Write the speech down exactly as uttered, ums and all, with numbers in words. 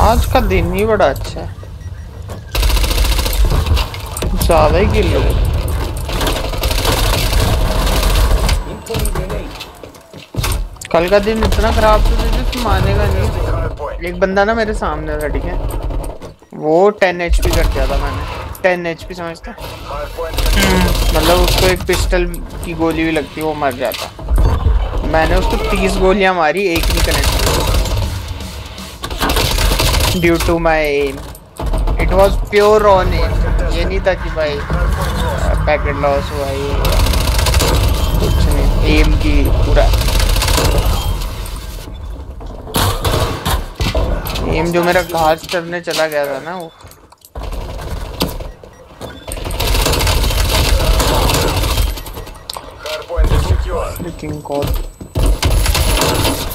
आज का दिन ही बड़ा अच्छा है, ज्यादा ही किल लो। कल का दिन इतना खराब था जैसे मानेगा नहीं। एक बंदा ना मेरे सामने था, ठीक है, वो टेन एच पी कर दिया था मैंने। टेन एच पी समझता, मतलब उसको एक पिस्टल की गोली भी लगती, वो मर जाता। मैंने उसको तीस गोलियां मारी, एक नहीं connect due to my aim. It was pure on aim, ये नहीं था कि भाई पैकेट लॉस हुआ, ये कुछ नहीं, एम की पूरा एम जो मेरा घास चढ़ने चला गया था ना वो। Freaking God.